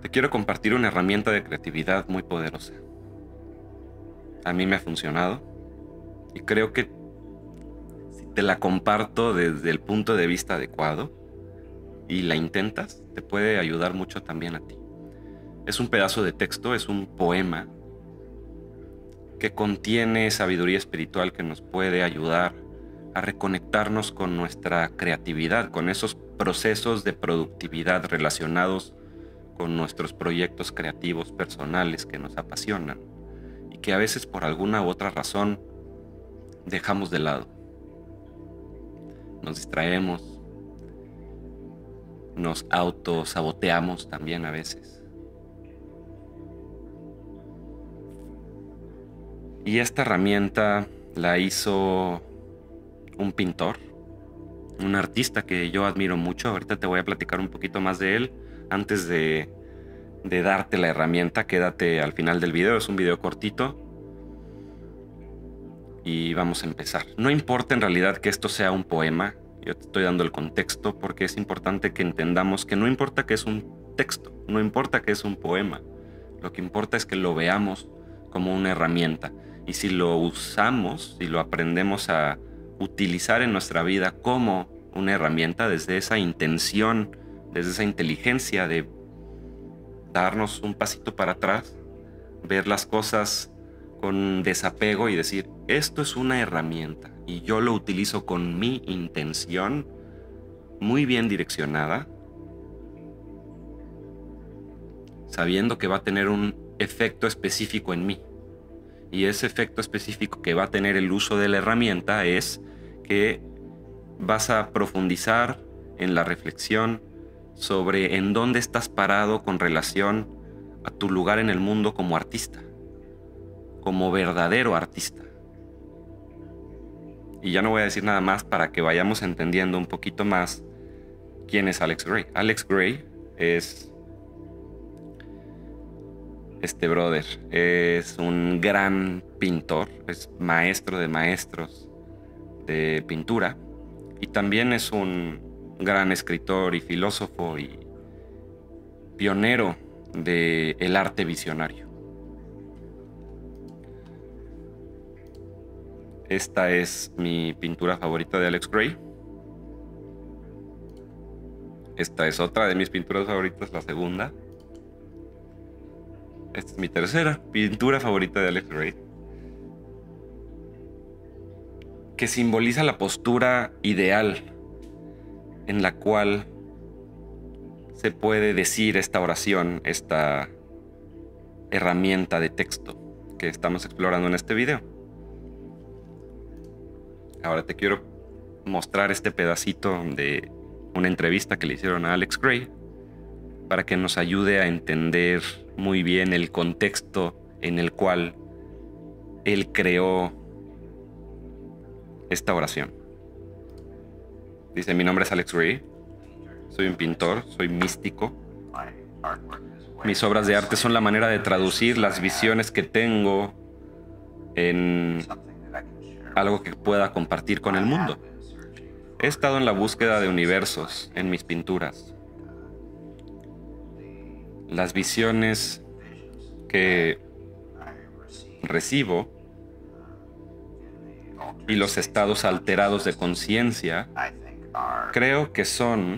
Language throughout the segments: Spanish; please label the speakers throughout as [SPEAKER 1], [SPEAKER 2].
[SPEAKER 1] Te quiero compartir una herramienta de creatividad muy poderosa. A mí me ha funcionado y creo que si te la comparto desde el punto de vista adecuado y la intentas, te puede ayudar mucho también a ti. Es un pedazo de texto, es un poema que contiene sabiduría espiritual que nos puede ayudar a reconectarnos con nuestra creatividad, con esos procesos de productividad relacionados con nuestros proyectos creativos personales que nos apasionan y que a veces por alguna u otra razón dejamos de lado. Nos distraemos, nos autosaboteamos también a veces. Y esta herramienta la hizo un pintor, un artista que yo admiro mucho. Ahorita te voy a platicar un poquito más de él. Antes de darte la herramienta, quédate al final del video. Es un video cortito y vamos a empezar. No importa en realidad que esto sea un poema, yo te estoy dando el contexto porque es importante que entendamos que no importa que es un texto, no importa que es un poema, lo que importa es que lo veamos como una herramienta, y si lo usamos, si lo aprendemos a utilizar en nuestra vida como una herramienta, desde esa intención, desde esa inteligencia de darnos un pasito para atrás, ver las cosas con desapego y decir, esto es una herramienta y yo lo utilizo con mi intención muy bien direccionada, sabiendo que va a tener un efecto específico en mí. Y ese efecto específico que va a tener el uso de la herramienta es que vas a profundizar en la reflexión sobre en dónde estás parado con relación a tu lugar en el mundo como artista, como verdadero artista. Y ya no voy a decir nada más para que vayamos entendiendo un poquito más quién es Alex Grey. Alex Grey es este brother, es un gran pintor, es maestro de maestros de pintura y también es un gran escritor y filósofo y pionero del arte visionario. Esta es mi pintura favorita de Alex Grey. Esta es otra de mis pinturas favoritas, la segunda. Esta es mi tercera pintura favorita de Alex Grey, que simboliza la postura ideal en la cual se puede decir esta oración, esta herramienta de texto que estamos explorando en este video. Ahora te quiero mostrar este pedacito de una entrevista que le hicieron a Alex Grey para que nos ayude a entender muy bien el contexto en el cual él creó esta oración. Dice, mi nombre es Alex Grey, soy un pintor, soy místico. Mis obras de arte son la manera de traducir las visiones que tengo en algo que pueda compartir con el mundo. He estado en la búsqueda de universos en mis pinturas. Las visiones que recibo y los estados alterados de conciencia, creo que son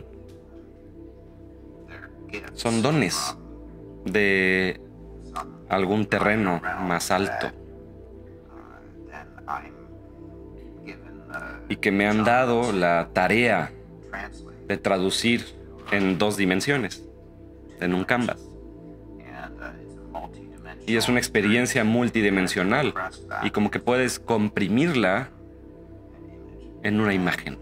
[SPEAKER 1] dones de algún terreno más alto y que me han dado la tarea de traducir en 2 dimensiones, en un canvas. Y es una experiencia multidimensional y como que puedes comprimirla en una imagen.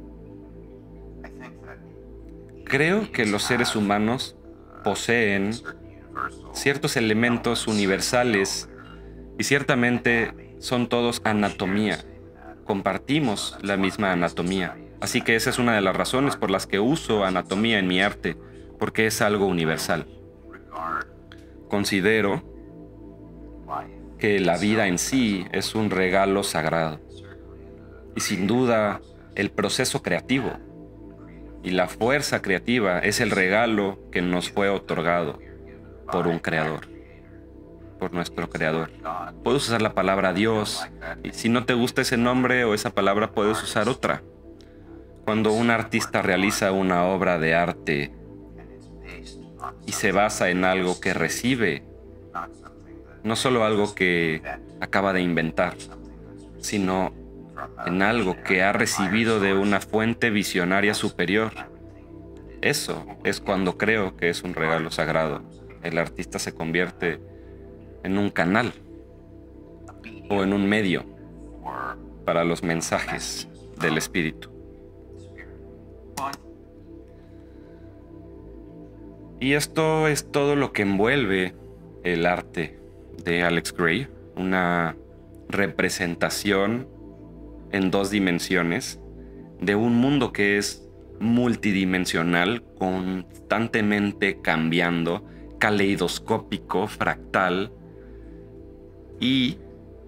[SPEAKER 1] Creo que los seres humanos poseen ciertos elementos universales y ciertamente son todos anatomía. Compartimos la misma anatomía. Así que esa es una de las razones por las que uso anatomía en mi arte, porque es algo universal. Considero que la vida en sí es un regalo sagrado. Y sin duda, el proceso creativo y la fuerza creativa es el regalo que nos fue otorgado por un creador, por nuestro creador. Puedes usar la palabra Dios, y si no te gusta ese nombre o esa palabra, puedes usar otra. Cuando un artista realiza una obra de arte y se basa en algo que recibe, no solo algo que acaba de inventar, sino en algo que ha recibido de una fuente visionaria superior. Eso es cuando creo que es un regalo sagrado. El artista se convierte en un canal o en un medio para los mensajes del espíritu. Y esto es todo lo que envuelve el arte de Alex Grey, una representación en 2 dimensiones de un mundo que es multidimensional, constantemente cambiando, caleidoscópico, fractal, y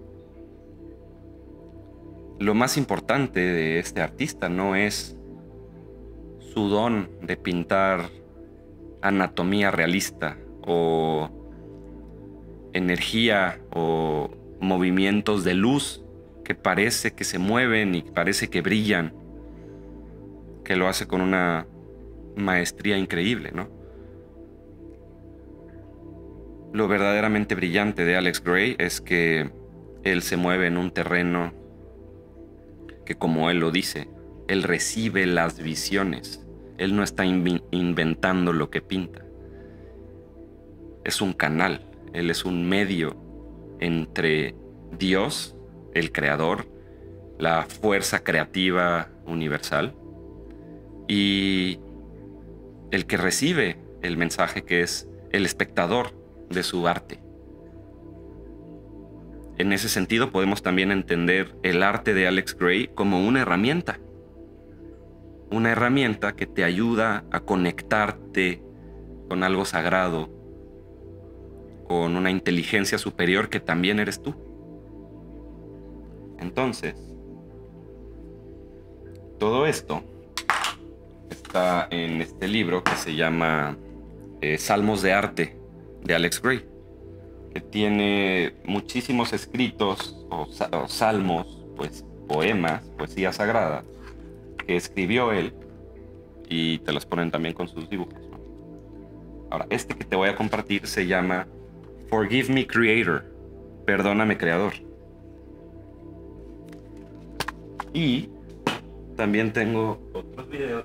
[SPEAKER 1] lo más importante de este artista no es su don de pintar anatomía realista o energía o movimientos de luz que parece que se mueven y parece que brillan, que lo hace con una maestría increíble, ¿no? Lo verdaderamente brillante de Alex Grey es que él se mueve en un terreno que, como él lo dice, él recibe las visiones. Él no está inventando lo que pinta. Es un canal. Él es un medio entre Dios, el creador, la fuerza creativa universal, y el que recibe el mensaje, que es el espectador de su arte. En ese sentido, podemos también entender el arte de Alex Grey como una herramienta. Una herramienta que te ayuda a conectarte con algo sagrado, con una inteligencia superior que también eres tú. Entonces, todo esto está en este libro que se llama Salmos de Arte, de Alex Grey, que tiene muchísimos escritos o salmos, pues poemas, poesía sagrada, que escribió él, y te los ponen también con sus dibujos, ¿no? Ahora, este que te voy a compartir se llama Forgive Me Creator, perdóname Creador. Y también tengo otros videos,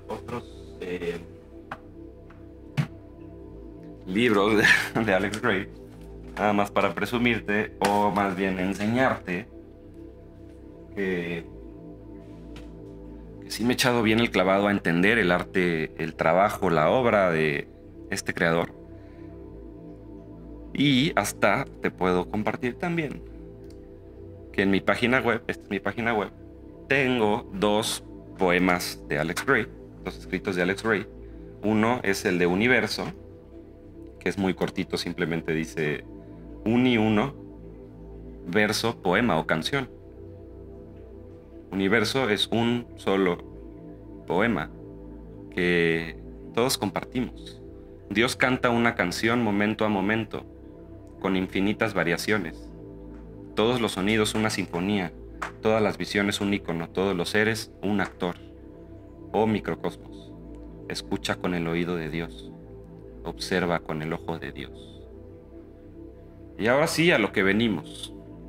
[SPEAKER 1] libros de Alex Grey, nada más para presumirte, o más bien enseñarte que sí me he echado bien el clavado a entender el arte, el trabajo, la obra de este creador. Y hasta te puedo compartir también que en mi página web, esta es mi página web, tengo 2 poemas de Alex Grey, 2 escritos de Alex Grey. Uno es el de Universo, que es muy cortito, simplemente dice uno, verso, poema o canción. Universo es un solo poema que todos compartimos. Dios canta una canción momento a momento, con infinitas variaciones. Todos los sonidos una sinfonía, todas las visiones un ícono, todos los seres un actor. Oh microcosmos, escucha con el oído de Dios, observa con el ojo de Dios. Y ahora sí, a lo que venimos.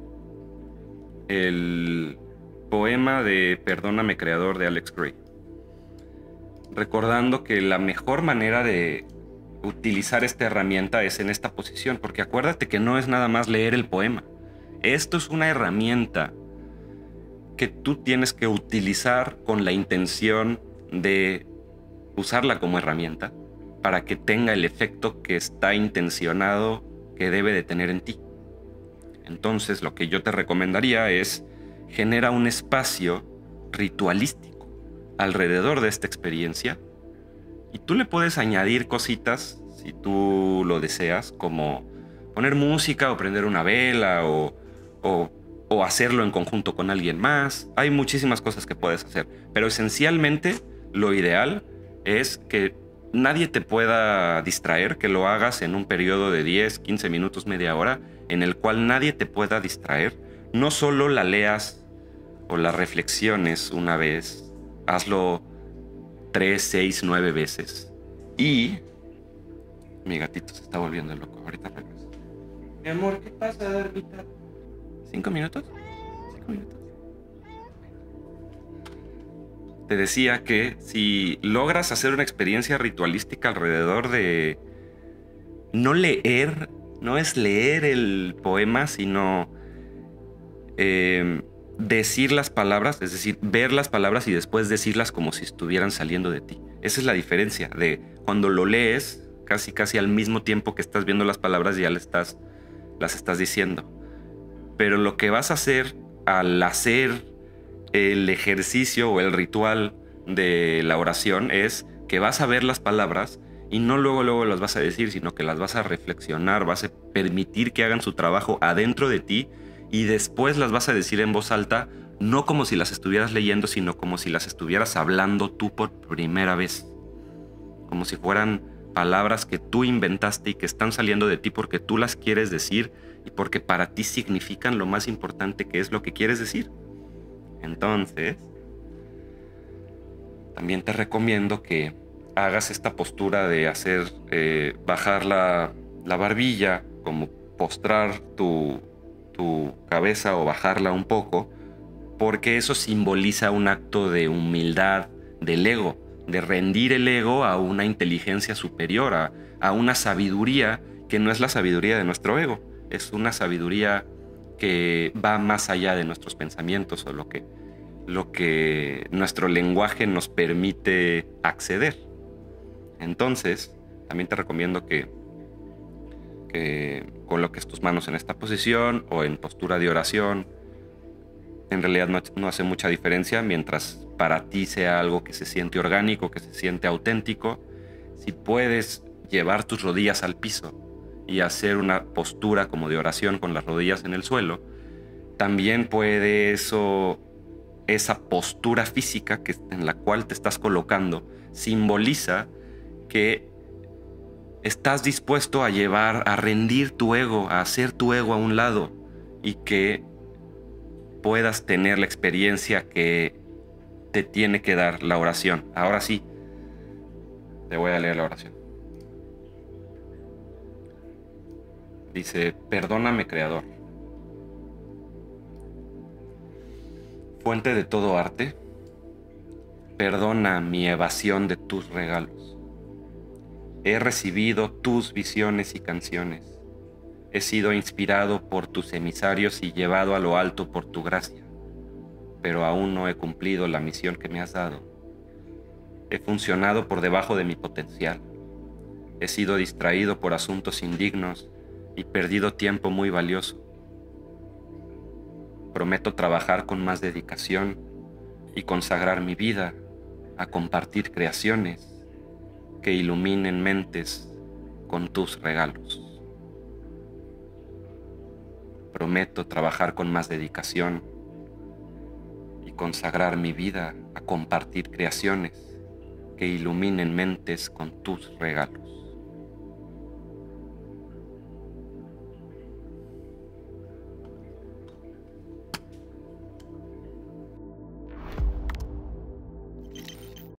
[SPEAKER 1] El poema de Perdóname Creador de Alex Grey. Recordando que la mejor manera de utilizar esta herramienta es en esta posición, porque acuérdate que no es nada más leer el poema. Esto es una herramienta que tú tienes que utilizar con la intención de usarla como herramienta para que tenga el efecto que está intencionado que debe de tener en ti. Entonces, lo que yo te recomendaría es genera un espacio ritualístico alrededor de esta experiencia, y tú le puedes añadir cositas si tú lo deseas, como poner música o prender una vela o hacerlo en conjunto con alguien más. Hay muchísimas cosas que puedes hacer, pero esencialmente lo ideal es que nadie te pueda distraer, que lo hagas en un periodo de 10, 15 minutos, media hora, en el cual nadie te pueda distraer. No solo la leas o la reflexiones una vez, hazlo 3, 6, 9 veces. Y mi gatito se está volviendo loco. Ahorita regreso. Mi amor, ¿qué pasa, Darmita? ¿5 minutos? 5 minutos. Te decía que si logras hacer una experiencia ritualística alrededor de no leer, no es leer el poema, sino decir las palabras, es decir, ver las palabras y después decirlas como si estuvieran saliendo de ti. Esa es la diferencia de cuando lo lees, casi al mismo tiempo que estás viendo las palabras ya las estás diciendo. Pero lo que vas a hacer al hacer el ejercicio o el ritual de la oración es que vas a ver las palabras y no luego las vas a decir, sino que las vas a reflexionar, vas a permitir que hagan su trabajo adentro de ti y después las vas a decir en voz alta, no como si las estuvieras leyendo, sino como si las estuvieras hablando tú por primera vez. Como si fueran palabras que tú inventaste y que están saliendo de ti porque tú las quieres decir y porque para ti significan lo más importante, que es lo que quieres decir. Entonces, también te recomiendo que hagas esta postura de hacer, bajar la barbilla, como postrar tu cabeza o bajarla un poco, porque eso simboliza un acto de humildad del ego, de rendir el ego a una inteligencia superior, a una sabiduría que no es la sabiduría de nuestro ego, es una sabiduría que va más allá de nuestros pensamientos o lo que nuestro lenguaje nos permite acceder. Entonces, también te recomiendo que coloques tus manos en esta posición o en postura de oración. En realidad no hace mucha diferencia mientras para ti sea algo que se siente orgánico, que se siente auténtico. Si puedes llevar tus rodillas al piso y hacer una postura como de oración con las rodillas en el suelo, también puede esa postura física en la cual te estás colocando simboliza que estás dispuesto a rendir tu ego, a hacer tu ego a un lado y que puedas tener la experiencia que te tiene que dar la oración. Ahora sí, te voy a leer la oración. Dice, perdóname, Creador, fuente de todo arte, perdona mi evasión de tus regalos. He recibido tus visiones y canciones. He sido inspirado por tus emisarios y llevado a lo alto por tu gracia, pero aún no he cumplido la misión que me has dado. He funcionado por debajo de mi potencial. He sido distraído por asuntos indignos y perdido tiempo muy valioso. Prometo trabajar con más dedicación y consagrar mi vida a compartir creaciones que iluminen mentes con tus regalos. Prometo trabajar con más dedicación y consagrar mi vida a compartir creaciones que iluminen mentes con tus regalos.